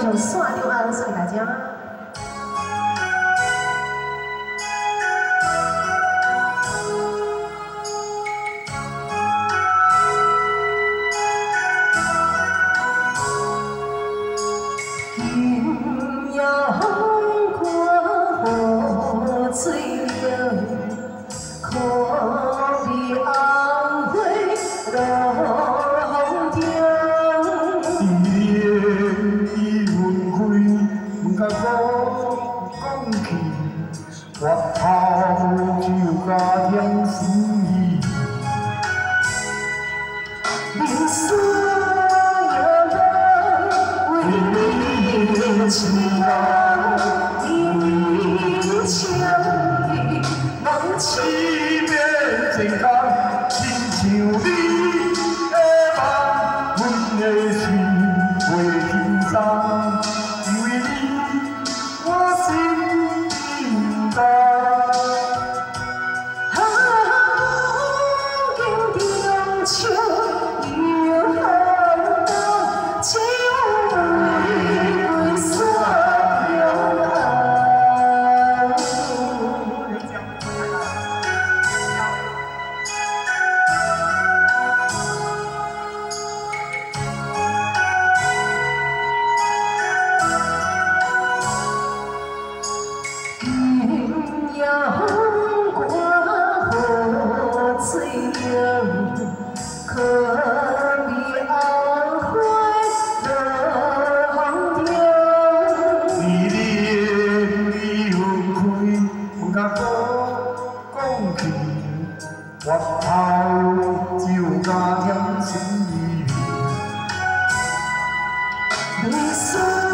上线刘安送给大家。 水流，可比红花落风中。 伊分开，唔甲我讲起，我头就加添心意。 人生有路，为你痴梦，一场雨，梦思醒。 念情感，亲像你的梦，阮的心袂轻松，因为你我心紧张。 风景中唱又风动，只为归山中红。 阳光和水流，可比红花落风中。 你分开，不甲我讲起，我头就加添心意。 你说。